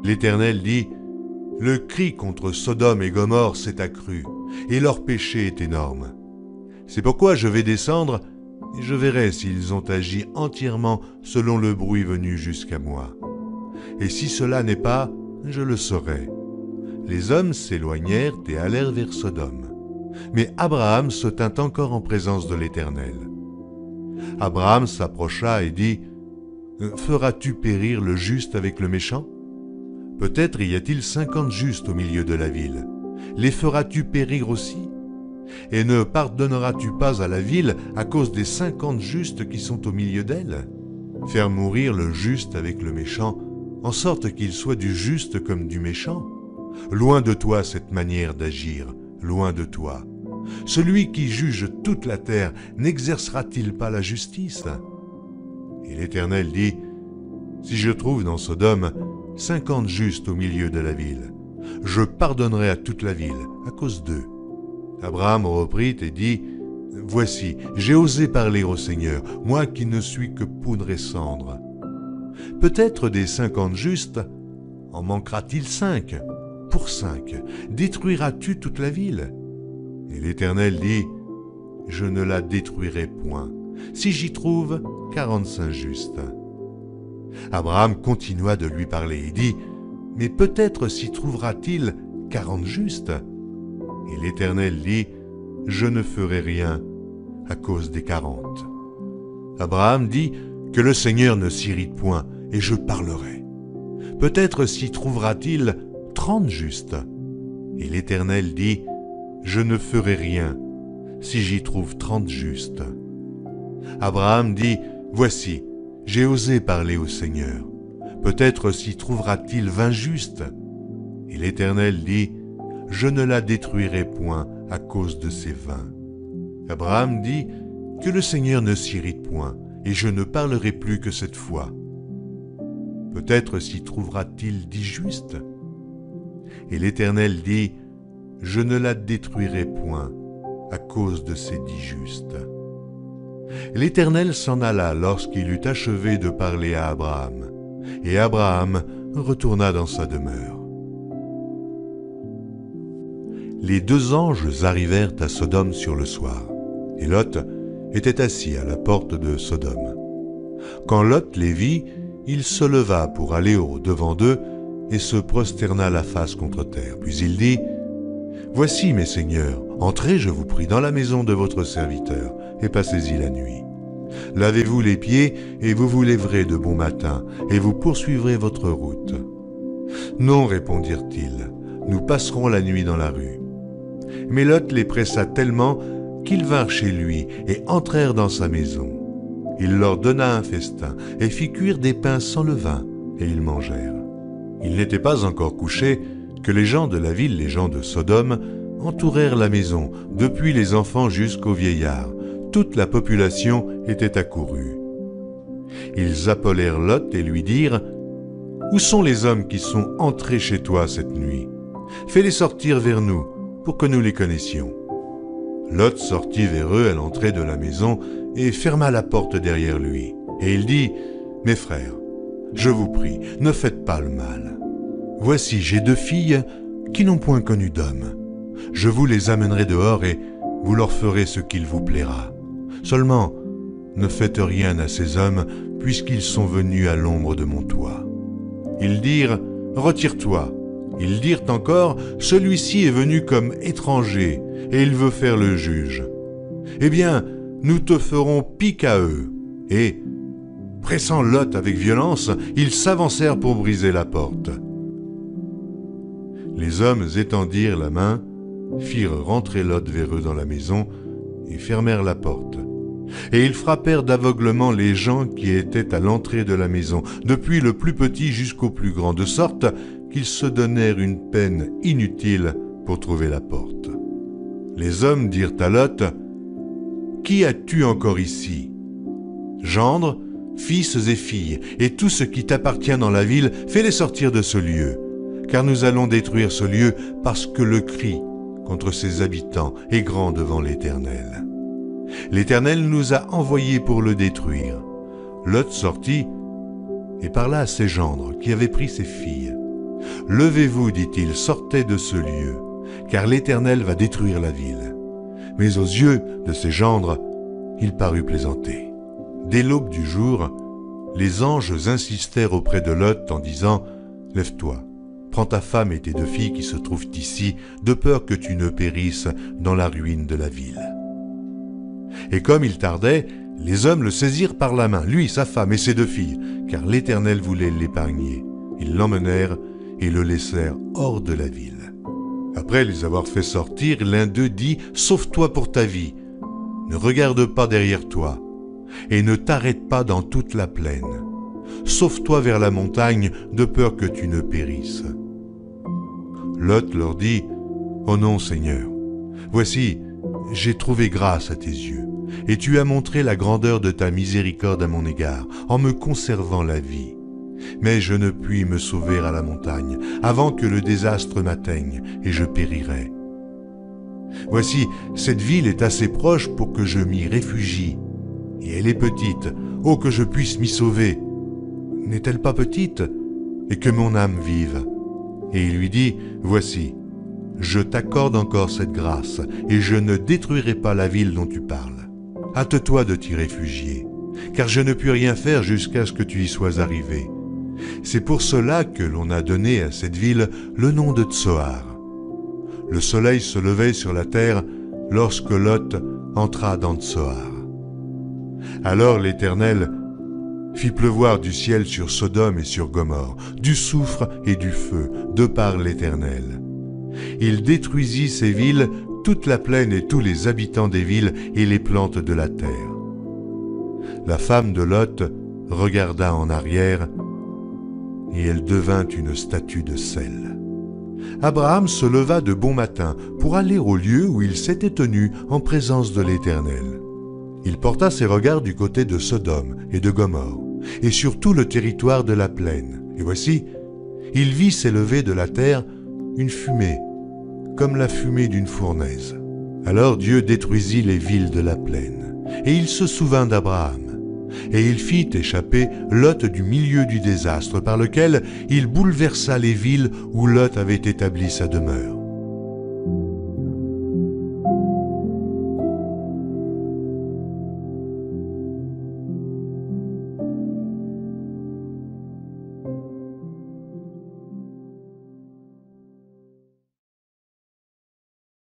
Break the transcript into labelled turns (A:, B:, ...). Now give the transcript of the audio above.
A: L'Éternel dit, « Le cri contre Sodome et Gomorrhe s'est accru, et leur péché est énorme. C'est pourquoi je vais descendre, et je verrai s'ils ont agi entièrement selon le bruit venu jusqu'à moi. Et si cela n'est pas, je le saurai. » Les hommes s'éloignèrent et allèrent vers Sodome. Mais Abraham se tint encore en présence de l'Éternel. Abraham s'approcha et dit, « Feras-tu périr le juste avec le méchant? Peut-être y a-t-il 50 justes au milieu de la ville. Les feras-tu périr aussi? Et ne pardonneras-tu pas à la ville à cause des 50 justes qui sont au milieu d'elle? Faire mourir le juste avec le méchant, en sorte qu'il soit du juste comme du méchant? Loin de toi cette manière d'agir, loin de toi. Celui qui juge toute la terre n'exercera-t-il pas la justice? » Et l'Éternel dit, « Si je trouve dans Sodome 50 justes au milieu de la ville, je pardonnerai à toute la ville à cause d'eux. » Abraham reprit et dit, « Voici, j'ai osé parler au Seigneur, moi qui ne suis que poudre et cendre. Peut-être des 50 justes, en manquera-t-il 5? Pour 5, détruiras-tu toute la ville? » Et l'Éternel dit, « Je ne la détruirai point, si j'y trouve 45 justes. » Abraham continua de lui parler et dit, « Mais peut-être s'y trouvera-t-il 40 justes? » Et l'Éternel dit, « Je ne ferai rien à cause des 40. » Abraham dit, « Que le Seigneur ne s'irrite point, et je parlerai. Peut-être s'y trouvera-t-il 30 justes. » Et l'Éternel dit, « Je ne ferai rien si j'y trouve 30 justes. » Abraham dit, « Voici, j'ai osé parler au Seigneur. Peut-être s'y trouvera-t-il 20 justes. » Et l'Éternel dit, « Je ne la détruirai point à cause de ces 20. » Abraham dit, « Que le Seigneur ne s'irrite point, et je ne parlerai plus que cette fois. Peut-être s'y trouvera-t-il 10 justes. » Et l'Éternel dit, « Je ne la détruirai point à cause de ces 10 justes. » L'Éternel s'en alla lorsqu'il eut achevé de parler à Abraham, et Abraham retourna dans sa demeure. Les 2 anges arrivèrent à Sodome sur le soir, et Lot était assis à la porte de Sodome. Quand Lot les vit, il se leva pour aller au-devant d'eux et se prosterna la face contre terre. Puis il dit, « Voici, mes seigneurs, entrez, je vous prie, dans la maison de votre serviteur, et passez-y la nuit. Lavez-vous les pieds, et vous vous lèverez de bon matin, et vous poursuivrez votre route. » « Non, répondirent-ils, nous passerons la nuit dans la rue. » Mais Lot les pressa tellement qu'ils vinrent chez lui et entrèrent dans sa maison. Il leur donna un festin et fit cuire des pains sans levain, et ils mangèrent. Il n'était pas encore couché que les gens de la ville, les gens de Sodome, entourèrent la maison, depuis les enfants jusqu'aux vieillards. Toute la population était accourue. Ils appelèrent Lot et lui dirent, « Où sont les hommes qui sont entrés chez toi cette nuit? Fais-les sortir vers nous, pour que nous les connaissions. » Lot sortit vers eux à l'entrée de la maison et ferma la porte derrière lui. Et il dit, « Mes frères, je vous prie, ne faites pas le mal. Voici, j'ai 2 filles qui n'ont point connu d'homme. Je vous les amènerai dehors et vous leur ferez ce qu'il vous plaira. Seulement, ne faites rien à ces hommes, puisqu'ils sont venus à l'ombre de mon toit. » Ils dirent, « Retire-toi. » Ils dirent encore, « Celui-ci est venu comme étranger, et il veut faire le juge. Eh bien, nous te ferons pis qu'à eux. » Et, pressant Lot avec violence, ils s'avancèrent pour briser la porte. Les hommes étendirent la main, firent rentrer Lot vers eux dans la maison, et fermèrent la porte. Et ils frappèrent d'aveuglement les gens qui étaient à l'entrée de la maison, depuis le plus petit jusqu'au plus grand, de sorte qu'ils se donnèrent une peine inutile pour trouver la porte. Les hommes dirent à Lot, « Qui as-tu encore ici? Gendres, fils et filles, et tout ce qui t'appartient dans la ville, fais-les sortir de ce lieu, car nous allons détruire ce lieu parce que le cri contre ses habitants est grand devant l'Éternel. L'Éternel nous a envoyés pour le détruire. » Lot sortit et parla à ses gendres qui avaient pris ses filles. « Levez-vous, dit-il, sortez de ce lieu, car l'Éternel va détruire la ville. » Mais aux yeux de ses gendres, il parut plaisanter. Dès l'aube du jour, les anges insistèrent auprès de Lot en disant « Lève-toi, prends ta femme et tes 2 filles qui se trouvent ici, de peur que tu ne périsses dans la ruine de la ville. » Et comme il tardait, les hommes le saisirent par la main, lui, sa femme et ses 2 filles, car l'Éternel voulait l'épargner. Ils l'emmenèrent et le laissèrent hors de la ville. Après les avoir fait sortir, l'un d'eux dit « Sauve-toi pour ta vie, ne regarde pas derrière toi, et ne t'arrête pas dans toute la plaine. Sauve-toi vers la montagne, de peur que tu ne périsses. » Lot leur dit « Oh non, Seigneur, voici, j'ai trouvé grâce à tes yeux, et tu as montré la grandeur de ta miséricorde à mon égard, en me conservant la vie. Mais je ne puis me sauver à la montagne, avant que le désastre m'atteigne, et je périrai. Voici, cette ville est assez proche pour que je m'y réfugie, et elle est petite, oh que je puisse m'y sauver. N'est-elle pas petite, et que mon âme vive? » Et il lui dit, « Voici, je t'accorde encore cette grâce, et je ne détruirai pas la ville dont tu parles. Hâte-toi de t'y réfugier, car je ne puis rien faire jusqu'à ce que tu y sois arrivé. C'est pour cela que l'on a donné à cette ville le nom de Tsoar. » Le soleil se levait sur la terre lorsque Lot entra dans Tsoar. Alors l'Éternel fit pleuvoir du ciel sur Sodome et sur Gomorrhe, du soufre et du feu, de par l'Éternel. Il détruisit ces villes, toute la plaine et tous les habitants des villes et les plantes de la terre. La femme de Lot regarda en arrière, et elle devint une statue de sel. Abraham se leva de bon matin pour aller au lieu où il s'était tenu en présence de l'Éternel. Il porta ses regards du côté de Sodome et de Gomorrhe, et sur tout le territoire de la plaine. Et voici, il vit s'élever de la terre une fumée, comme la fumée d'une fournaise. Alors Dieu détruisit les villes de la plaine, et il se souvint d'Abraham. Et il fit échapper Lot du milieu du désastre par lequel il bouleversa les villes où Lot avait établi sa demeure.